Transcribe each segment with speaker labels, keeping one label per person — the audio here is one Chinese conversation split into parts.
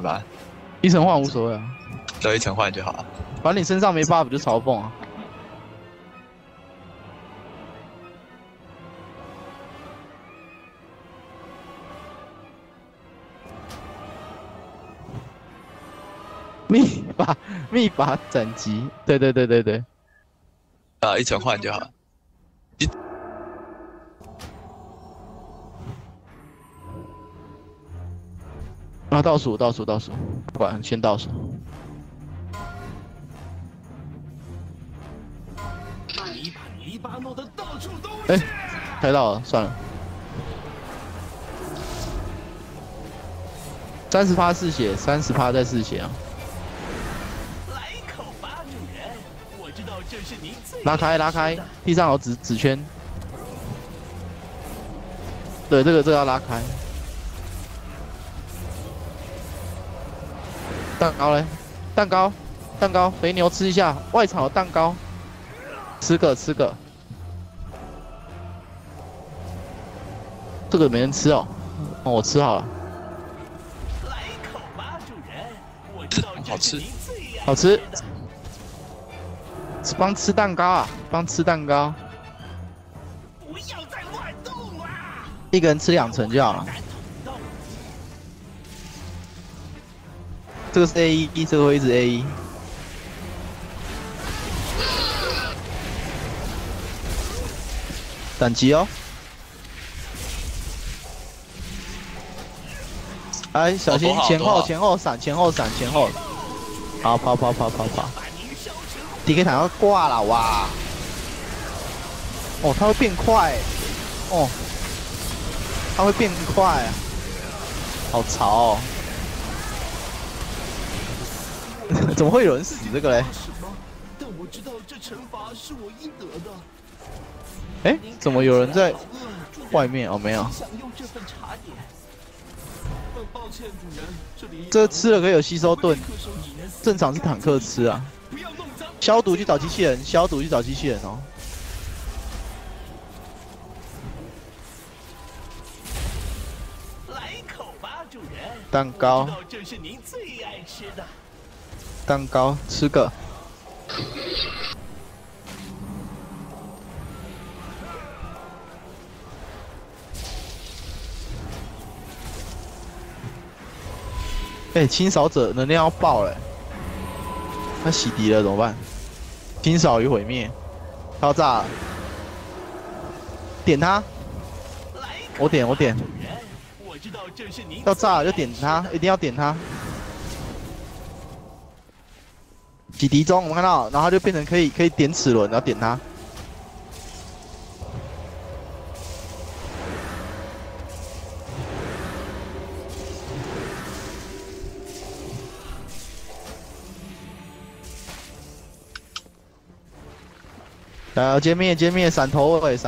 Speaker 1: 吧，
Speaker 2: 一层换无所谓啊，
Speaker 1: 只要一层换就好了。
Speaker 2: 反正你身上没 buff 就嘲讽啊。秘法斩击，对对对对对。
Speaker 1: 啊，一层换就好。
Speaker 2: 啊，倒数，不管，先倒数。哎，猜到了，算了。30%嗜血，30%再嗜血啊。拉开，地上有纸圈。对，这个要拉开。蛋糕嘞？蛋糕，肥牛吃一下，外场有蛋糕，吃个。这个没人吃哦，哦，我吃好了。
Speaker 1: 好吃，
Speaker 2: 好吃。帮吃蛋糕啊，帮吃蛋糕。不要再乱动啦！一个人吃2层就好了。这个是 A1，这个会一直 A1。等级哦。哎，小心前后闪。好，跑。DK 塔要挂了哇！哦，它会变快，哦，它会变快，好潮哦！怎么会有人死这个嘞？但我知道这惩罚是我应得的。哎，怎么有人在外面？哦，没有。这吃了可以有吸收盾，正常是坦克吃啊。消毒去找机器人，哦。来口吧，主人。蛋糕。这是您最爱吃的。蛋糕，吃个。哎，清扫者能量要爆了，他洗涤了怎么办？清扫与毁灭，爆炸了，点他，我点，要炸了就点他，一定要点他。洗涤中，我们看到，然后就变成可以点齿轮，然后点他。歼灭，闪头尾。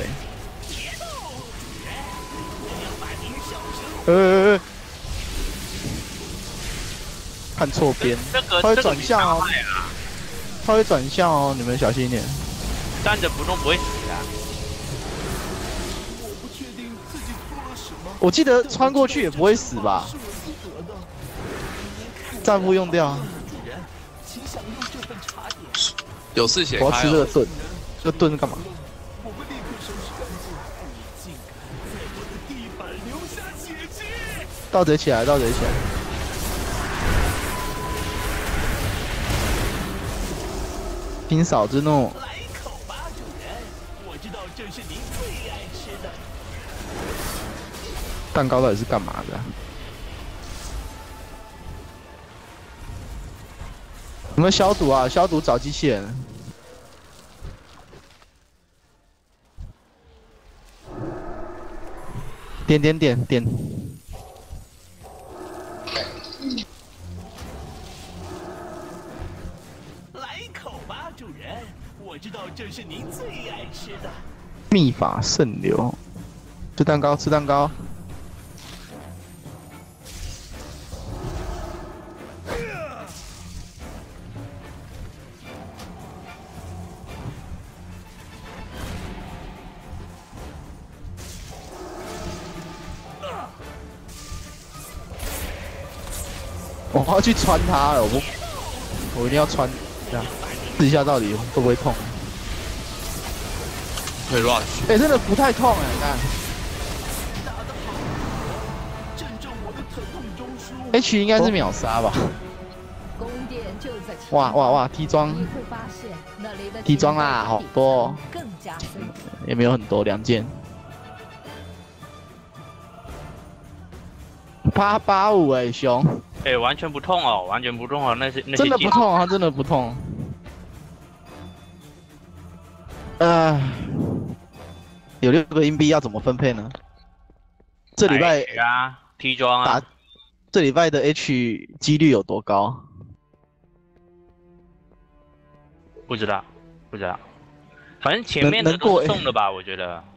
Speaker 2: 看错边，他会转向哦，你们小心一点。
Speaker 3: 站着不动不会死啊。
Speaker 2: 我记得穿过去也不会死吧？战斧用掉。
Speaker 1: 有嗜血。
Speaker 2: 我要吃这个盾，这个盾是干嘛？盗贼起来！清扫之怒。蛋糕到底是干嘛的？有没有消毒啊？消毒找机器人。点。来口吧，主人，我知道这是您最爱吃的。秘法圣流，吃蛋糕。 我要去穿它了，我一定要穿，这样试一下到底会不会痛。
Speaker 1: 会 rush。
Speaker 2: 哎，真的不太痛哎，你看。H 应该是秒杀吧？哇，T 装，T 装啦，好多、哦，也没有很多，2件。885哎，熊。
Speaker 3: 哎，完全不痛哦，完全不痛哦，那些
Speaker 2: 真的不痛啊，真的不痛。有6个硬币要怎么分配呢？这礼拜
Speaker 3: 啊 ，T 装啊，
Speaker 2: 这礼拜的 H 几率有多高？
Speaker 3: 不知道，反正前面的都是送的吧，我觉得。